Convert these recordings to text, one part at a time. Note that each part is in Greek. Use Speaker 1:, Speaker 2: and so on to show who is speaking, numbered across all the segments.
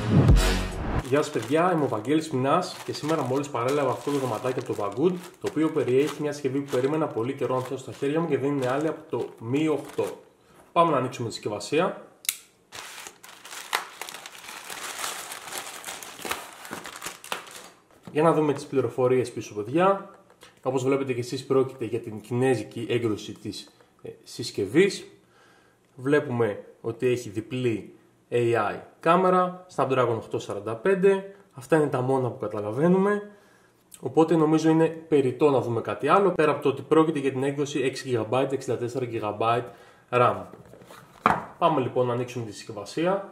Speaker 1: Γεια σας παιδιά, είμαι ο Βαγγέλης Μινάς και σήμερα μόλις παρέλαβα αυτό το δωματάκι από το Banggood, το οποίο περιέχει μια συσκευή που περίμενα πολύ καιρό να πιάσω στα χέρια μου και δεν είναι άλλη από το Mi 8. Πάμε να ανοίξουμε τη συσκευασία. Για να δούμε τις πληροφορίες πίσω, παιδιά. Όπως βλέπετε και εσείς, πρόκειται για την κινέζικη έκδοση της συσκευής. Βλέπουμε ότι έχει διπλή AI κάμερα, Snapdragon 845. Αυτά είναι τα μόνα που καταλαβαίνουμε. Οπότε νομίζω είναι περιττό να δούμε κάτι άλλο, πέρα από το ότι πρόκειται για την έκδοση 6GB, 64GB RAM. Πάμε λοιπόν να ανοίξουμε τη συσκευασία.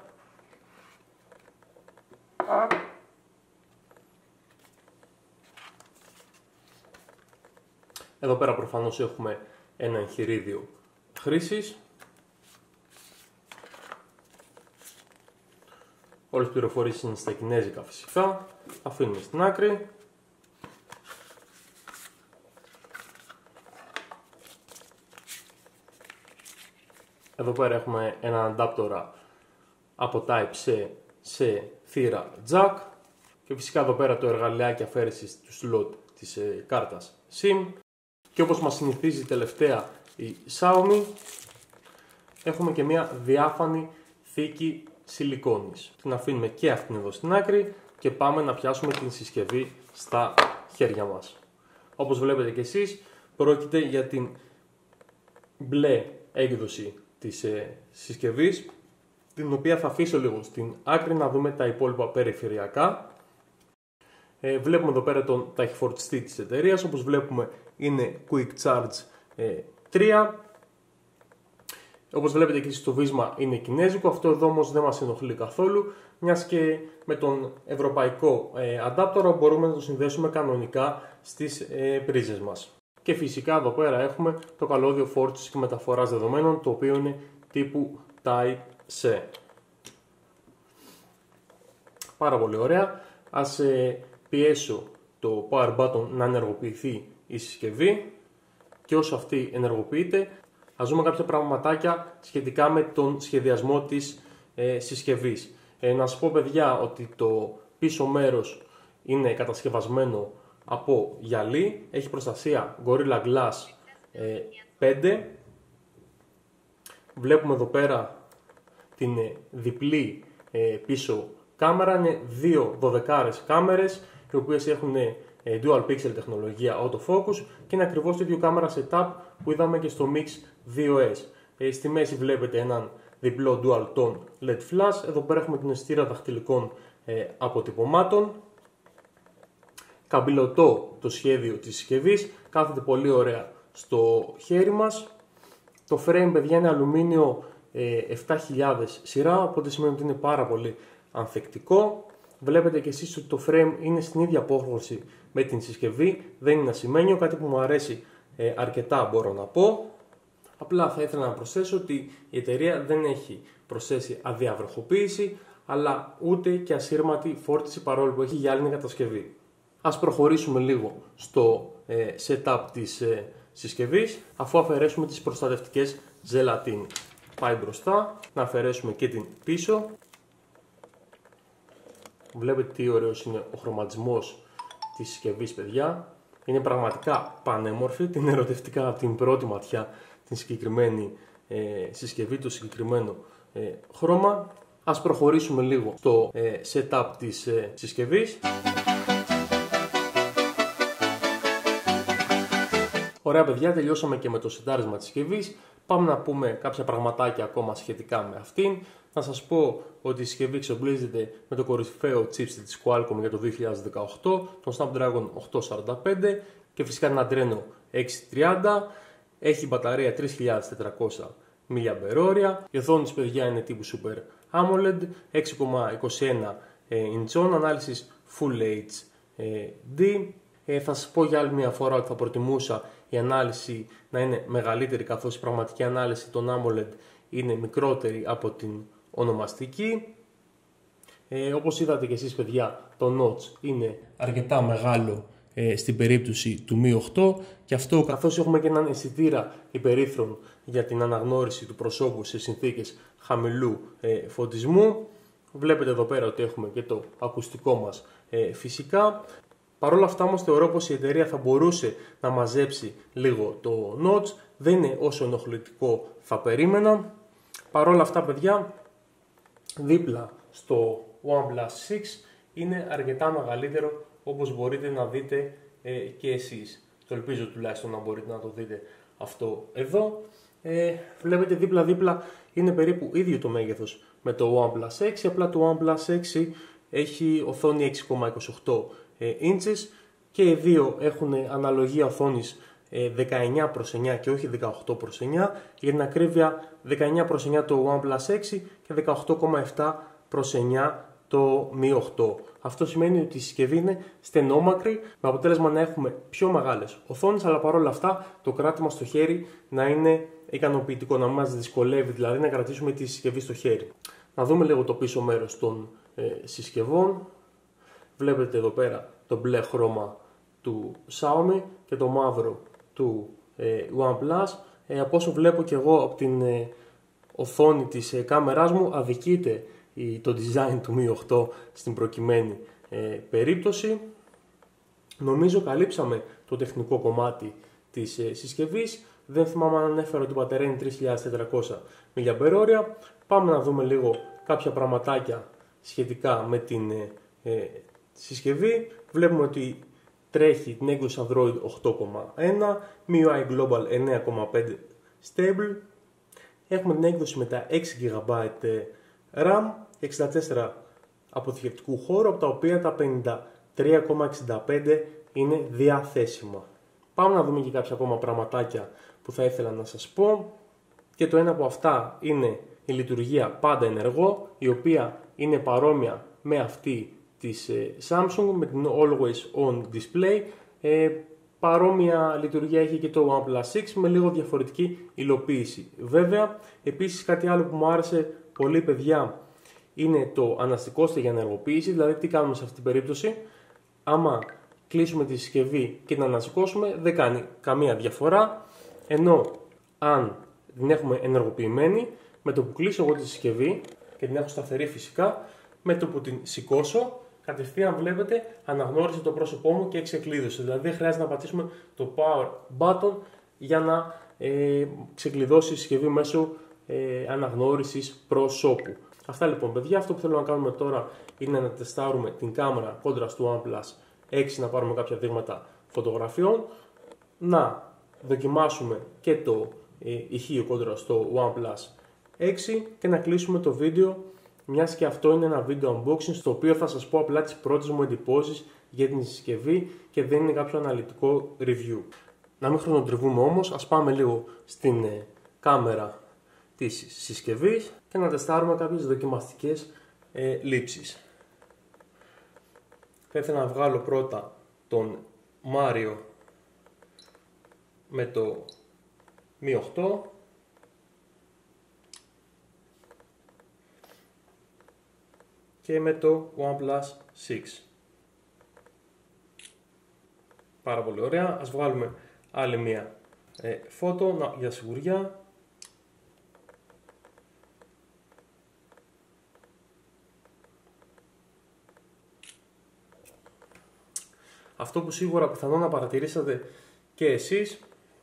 Speaker 1: Εδώ πέρα προφανώς έχουμε ένα εγχειρίδιο χρήσης. Όλες οι πληροφορίες είναι στα κινέζικα φυσικά. Αφήνουμε στην άκρη. Εδώ πέρα έχουμε έναν αντάπτορα από Type-C σε θύρα jack. Και φυσικά εδώ πέρα το εργαλειάκι αφαίρεσης του slot της κάρτας SIM. Και όπως μας συνηθίζει τελευταία η Xiaomi, έχουμε και μια διάφανη θήκη σιλικόνης. Την αφήνουμε και αυτήν εδώ στην άκρη και πάμε να πιάσουμε την συσκευή στα χέρια μας. Όπως βλέπετε και εσείς, πρόκειται για την μπλε έκδοση της συσκευής, την οποία θα αφήσω λίγο στην άκρη να δούμε τα υπόλοιπα περιφερειακά. Βλέπουμε εδώ πέρα τον ταχυφορτιστή της εταιρείας, όπως βλέπουμε είναι Quick Charge 3. Όπως βλέπετε και στο βίσμα είναι κινέζικο, αυτό εδώ όμως δεν μας ενοχλεί καθόλου, μιας και με τον ευρωπαϊκό αντάπτορα μπορούμε να το συνδέσουμε κανονικά στις πρίζες μας. Και φυσικά εδώ πέρα έχουμε το καλώδιο φόρτισης και μεταφοράς δεδομένων, το οποίο είναι τύπου Type-C. Πάρα πολύ ωραία. Ας πιέσω το power button να ενεργοποιηθεί η συσκευή και όσο αυτή ενεργοποιείται, ας δούμε κάποια πραγματάκια σχετικά με τον σχεδιασμό της συσκευής. Να σας πω, παιδιά, ότι το πίσω μέρος είναι κατασκευασμένο από γυαλί, έχει προστασία Gorilla Glass 5. Βλέπουμε εδώ πέρα την διπλή πίσω κάμερα, είναι δύο 12 κάμερες, οι οποίες έχουν dual pixel τεχνολογία autofocus και είναι ακριβώς το ίδιο κάμερα setup που είδαμε και στο Mix 2S. Στη μέση βλέπετε έναν διπλό dual tone LED flash. Εδώ πέρα έχουμε την αισθητήρα δαχτυλικών αποτυπωμάτων. Καμπυλωτό το σχέδιο της συσκευής, κάθεται πολύ ωραία στο χέρι μας. Το frame, παιδιά, είναι αλουμίνιο 7000 σειρά, οπότε σημαίνει ότι είναι πάρα πολύ ανθεκτικό. Βλέπετε και εσείς ότι το frame είναι στην ίδια απόχρωση με την συσκευή, δεν είναι ασημένιο, κάτι που μου αρέσει αρκετά, μπορώ να πω. Απλά θα ήθελα να προσθέσω ότι η εταιρεία δεν έχει προσθέσει αδιαβροχοποίηση, αλλά ούτε και ασύρματη φόρτιση, παρόλο που έχει γυάλινη κατασκευή. Ας προχωρήσουμε λίγο στο setup της συσκευής, αφού αφαιρέσουμε τις προστατευτικές ζελατίνη. Πάει μπροστά, να αφαιρέσουμε και την πίσω. Βλέπετε τι ωραίος είναι ο χρωματισμός της συσκευής, παιδιά. Είναι πραγματικά πανέμορφη, την ερωτευτικά από την πρώτη ματιά την συγκεκριμένη συσκευή, το συγκεκριμένο χρώμα. Ας προχωρήσουμε λίγο στο setup της συσκευής. Ωραία, παιδιά, τελειώσαμε και με το σετάρισμα της συσκευής. Πάμε να πούμε κάποια πραγματάκια ακόμα σχετικά με αυτήν. Να σας πω ότι η συσκευή εξοπλίζεται με το κορυφαίο chipset της Qualcomm για το 2018, τον Snapdragon 845 και φυσικά ένα Adreno 630. Έχει μπαταρία 3400 mAh. Η οθόνη της, παιδιά, είναι τύπου Super AMOLED, 6,21 inch, ανάλυσης Full HD. Θα σας πω για άλλη μια φορά ότι θα προτιμούσα η ανάλυση να είναι μεγαλύτερη, καθώς η πραγματική ανάλυση των AMOLED είναι μικρότερη από την ονομαστική. Όπως είδατε και εσείς, παιδιά, το notch είναι αρκετά μεγάλο στην περίπτωση του Mi 8 και αυτό καθώς έχουμε και έναν αισθητήρα υπερήθρων για την αναγνώριση του προσώπου σε συνθήκες χαμηλού φωτισμού. Βλέπετε εδώ πέρα ότι έχουμε και το ακουστικό μας φυσικά. Παρ' όλα αυτά όμως θεωρώ πως η εταιρεία θα μπορούσε να μαζέψει λίγο το notch. Δεν είναι όσο ενοχλητικό θα περίμενα. Παρ' όλα αυτά παιδιά, δίπλα στο OnePlus 6 είναι αρκετά μεγαλύτερο, όπως μπορείτε να δείτε και εσείς. Το ελπίζω τουλάχιστον να μπορείτε να το δείτε αυτό εδώ. Βλέπετε δίπλα είναι περίπου ίδιο το μέγεθος με το OnePlus 6, απλά το OnePlus 6 έχει οθόνη 6,28 inches και οι δύο έχουν αναλογία οθόνης 19:9 και όχι 18:9. Για την ακρίβεια 19:9 το OnePlus 6 και 18,7:9 το Mi 8. Αυτό σημαίνει ότι η συσκευή είναι στενόμακρη, με αποτέλεσμα να έχουμε πιο μεγάλες οθόνες, αλλά παρόλα αυτά το κράτημα στο χέρι να είναι ικανοποιητικό, να μην μας δυσκολεύει, δηλαδή να κρατήσουμε τη συσκευή στο χέρι. Να δούμε λίγο το πίσω μέρος των συσκευών. Βλέπετε εδώ πέρα το μπλε χρώμα του Xiaomi και το μαύρο του OnePlus. Από όσο βλέπω και εγώ από την οθόνη της κάμεράς μου, αδικείται το design του Mi 8 στην προκειμένη περίπτωση. Νομίζω καλύψαμε το τεχνικό κομμάτι της συσκευής. Δεν θυμάμαι αν ανέφερα ότι η μπαταρία είναι 3400 mAh. Πάμε να δούμε λίγο κάποια πραγματάκια σχετικά με την συσκευή. Βλέπουμε ότι τρέχει την έκδοση Android 8.1, MIUI Global 9.5 stable. Έχουμε την έκδοση με τα 6 GB RAM, 64 αποθηκευτικού χώρου, από τα οποία τα 53.65 είναι διαθέσιμα. Πάμε να δούμε και κάποια ακόμα πραγματάκια που θα ήθελα να σας πω. Και το ένα από αυτά είναι η λειτουργία πάντα ενεργό, η οποία είναι παρόμοια με αυτή της Samsung, με την Always On Display. Παρόμοια λειτουργία έχει και το OnePlus 6 με λίγο διαφορετική υλοποίηση. Βέβαια, επίσης κάτι άλλο που μου άρεσε πολύ παιδιά είναι το αναστικόστε για ενεργοποίηση. Δηλαδή τι κάνουμε σε αυτή την περίπτωση? Άμα κλείσουμε τη συσκευή και την ανασηκώσουμε δεν κάνει καμία διαφορά, ενώ αν την έχουμε ενεργοποιημένη, με το που κλείσω εγώ τη συσκευή και την έχω σταθερή φυσικά, με το που την σηκώσω, κατευθείαν βλέπετε αναγνώρισε το πρόσωπό μου και ξεκλείδωσε. Δηλαδή δεν χρειάζεται να πατήσουμε το power button για να ξεκλειδώσει η συσκευή μέσω αναγνώρισης προσώπου. Αυτά λοιπόν παιδιά, αυτό που θέλω να κάνουμε τώρα είναι να τεστάρουμε την κάμερα κόντρα στο OnePlus 6, να πάρουμε κάποια δείγματα φωτογραφιών, να δοκιμάσουμε και το ηχείο κόντρα στο OnePlus 6 και να κλείσουμε το βίντεο, μιας και αυτό είναι ένα βίντεο unboxing στο οποίο θα σας πω απλά τις πρώτες μου εντυπώσεις για την συσκευή και δεν είναι κάποιο αναλυτικό review. Να μην χρονοτριβούμε όμως, ας πάμε λίγο στην κάμερα της συσκευής και να τεστάρουμε κάποιες δοκιμαστικές λήψεις. Θα ήθελα να βγάλω πρώτα τον Μάριο με το Mi 8 και με το OnePlus 6. Πάρα πολύ ωραία. Ας βγάλουμε άλλη μία φώτο για σιγουριά. Αυτό που σίγουρα πιθανόν να παρατηρήσατε και εσείς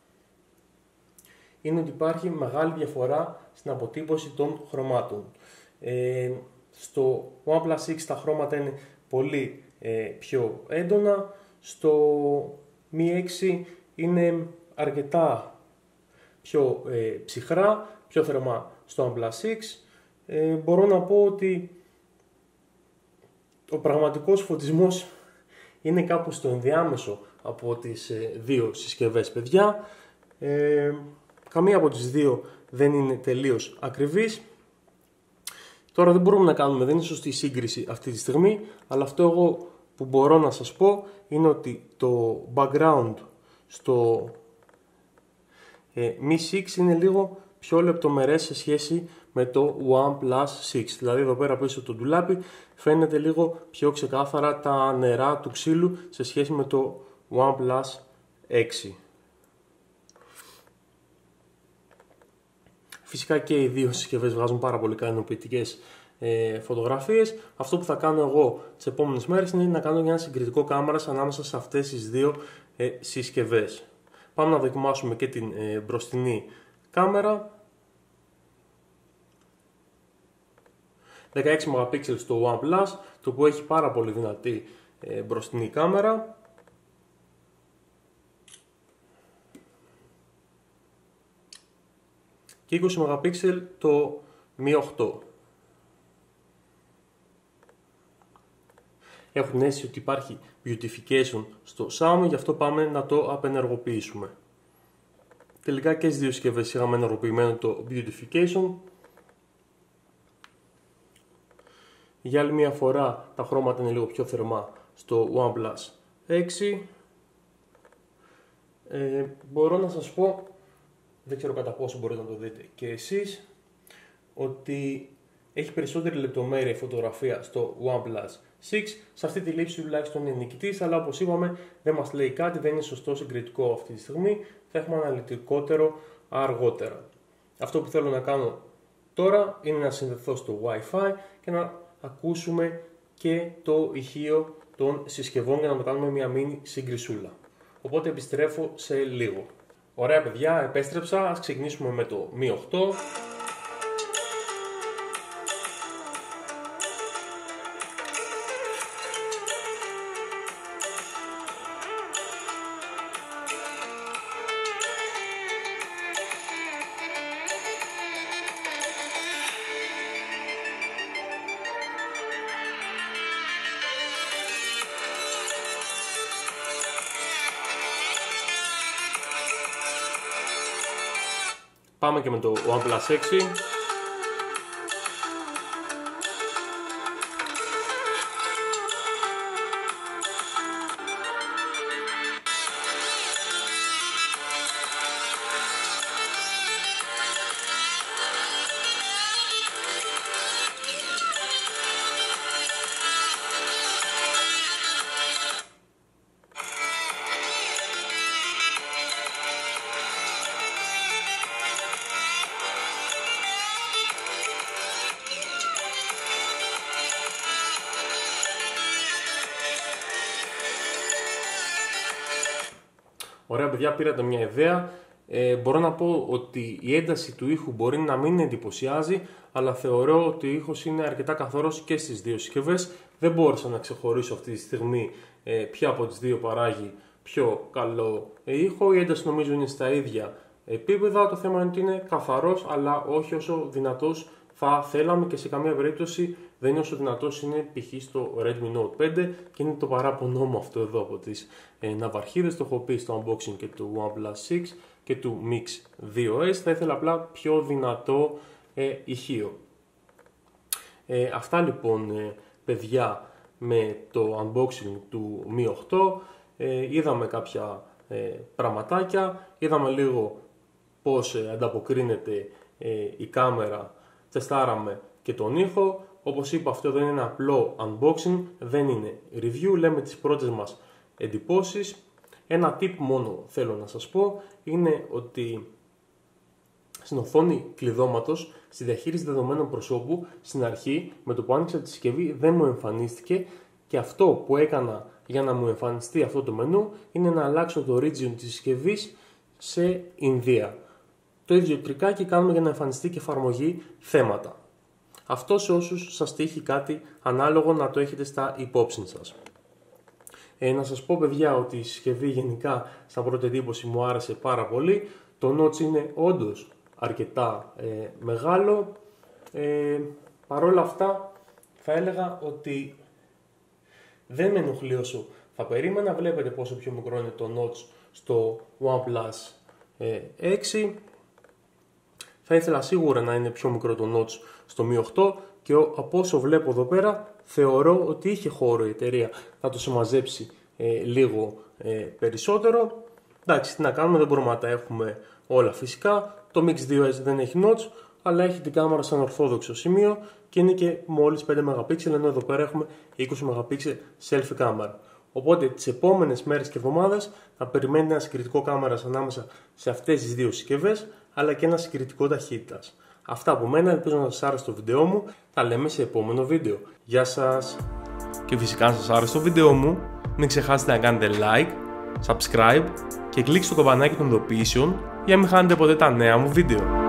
Speaker 1: είναι ότι υπάρχει μεγάλη διαφορά στην αποτύπωση των χρωμάτων. Στο OnePlus 6 τα χρώματα είναι πολύ πιο έντονα, στο Mi 6 είναι αρκετά πιο ψυχρά, πιο θερμά στο OnePlus 6. Μπορώ να πω ότι ο πραγματικός φωτισμός είναι κάπου στο ενδιάμεσο από τις δύο συσκευές παιδιά. Καμία από τις δύο δεν είναι τελείως ακριβής. Τώρα δεν μπορούμε να κάνουμε, δεν είναι σωστή σύγκριση αυτή τη στιγμή, αλλά αυτό εγώ που μπορώ να σας πω είναι ότι το background στο Mi 6 είναι λίγο πιο λεπτομερές σε σχέση με το OnePlus 6. Δηλαδή εδώ πέρα πίσω το ντουλάπι φαίνεται λίγο πιο ξεκάθαρα τα νερά του ξύλου σε σχέση με το OnePlus 6. Φυσικά και οι δύο συσκευές βγάζουν πάρα πολύ ικανοποιητικές φωτογραφίες. Αυτό που θα κάνω εγώ τις επόμενες μέρες είναι να κάνω ένα συγκριτικό κάμερας ανάμεσα σε αυτές τις δύο συσκευές. Πάμε να δοκιμάσουμε και την μπροστινή κάμερα. 16 MP στο OnePlus, το που έχει πάρα πολύ δυνατή μπροστινή κάμερα. Και 20 MP το Mi 8. Έχω την αίσθηση ότι υπάρχει beautification στο Xiaomi, γι' αυτό πάμε να το απενεργοποιήσουμε. Τελικά και στις δύο συσκευές είχαμε ενεργοποιημένο το beautification. Για άλλη μια φορά τα χρώματα είναι λίγο πιο θερμά στο OnePlus 6. Μπορώ να σας πω, δεν ξέρω κατά πόσο μπορείτε να το δείτε και εσείς, ότι έχει περισσότερη λεπτομέρεια η φωτογραφία στο OnePlus 6. Σε αυτή τη λήψη τουλάχιστον είναι νικητής, αλλά όπως είπαμε δεν μας λέει κάτι, δεν είναι σωστό συγκριτικό αυτή τη στιγμή. Θα έχουμε αναλυτικότερο αργότερα. Αυτό που θέλω να κάνω τώρα είναι να συνδεθώ στο Wi-Fi και να ακούσουμε και το ηχείο των συσκευών για να το κάνουμε μια μίνι συγκρισούλα. Οπότε επιστρέφω σε λίγο. Ωραία παιδιά, επέστρεψα. Ας ξεκινήσουμε με το Mi 8. Πάμε και με το OnePlus 6. Ωραία παιδιά, πήρατε μια ιδέα. Μπορώ να πω ότι η ένταση του ήχου μπορεί να μην εντυπωσιάζει, αλλά θεωρώ ότι ο ήχος είναι αρκετά καθαρός και στις δύο συσκευές. Δεν μπόρεσα να ξεχωρίσω αυτή τη στιγμή ποια από τις δύο παράγει πιο καλό ήχο. Η ένταση νομίζω είναι στα ίδια επίπεδα. Το θέμα είναι ότι είναι καθαρός, αλλά όχι όσο δυνατός θα θέλαμε και σε καμία περίπτωση δεν είναι όσο δυνατός είναι π.χ. στο Redmi Note 5 και είναι το παράπονό μου αυτό εδώ από τις ναυαρχίδες. Το έχω πει στο unboxing και του OnePlus 6 και του Mix 2S. Θα ήθελα απλά πιο δυνατό ηχείο. Αυτά λοιπόν παιδιά με το unboxing του Mi 8. Είδαμε κάποια πραγματάκια, είδαμε λίγο πώς ανταποκρίνεται η κάμερα, τεστάραμε και τον ήχο. Όπως είπα, αυτό δεν είναι ένα απλό unboxing, δεν είναι review, λέμε τις πρώτες μας εντυπώσεις. Ένα tip μόνο θέλω να σας πω είναι ότι στην οθόνη κλειδώματος, στη διαχείριση δεδομένων προσώπου, στην αρχή με το που άνοιξα τη συσκευή δεν μου εμφανίστηκε και αυτό που έκανα για να μου εμφανιστεί αυτό το μενού είναι να αλλάξω το region της συσκευής σε Ινδία. Το ίδιο τρικάκι κάνουμε για να εμφανιστεί και εφαρμογή θέματα. Αυτό σε όσους σας τύχει κάτι ανάλογο να το έχετε στα υπόψη σας. Να σας πω παιδιά ότι η συσκευή γενικά σαν πρώτη εντύπωση μου άρεσε πάρα πολύ. Το notch είναι όντως αρκετά μεγάλο. Παρόλα αυτά θα έλεγα ότι δεν με ενοχλεί όσο θα περίμενα. Βλέπετε πόσο πιο μικρό είναι το notch στο OnePlus 6. Θα ήθελα σίγουρα να είναι πιο μικρό το notch στο Mi 8 και από όσο βλέπω εδώ πέρα θεωρώ ότι είχε χώρο η εταιρεία να το συμμαζέψει λίγο περισσότερο. Εντάξει, τι να κάνουμε, δεν μπορούμε να τα έχουμε όλα φυσικά. Το Mix 2S δεν έχει notch, αλλά έχει την κάμερα σαν ορθόδοξο σημείο και είναι και μόλις 5 MP, ενώ εδώ πέρα έχουμε 20 MP selfie κάμερα. Οπότε τις επόμενες μέρες και εβδομάδες θα περιμένετε ένα συγκριτικό κάμερας ανάμεσα σε αυτές τις δύο συσκευές, αλλά και ένα συγκριτικό ταχύτητας. Αυτά από μένα, ελπίζω να σας άρεσε το βίντεο μου. Τα λέμε σε επόμενο βίντεο. Γεια σας! Και φυσικά αν σας άρεσε το βίντεο μου, μην ξεχάσετε να κάνετε like, subscribe και κλικ στο καμπανάκι των ειδοποιήσεων για να μην χάνετε ποτέ τα νέα μου βίντεο.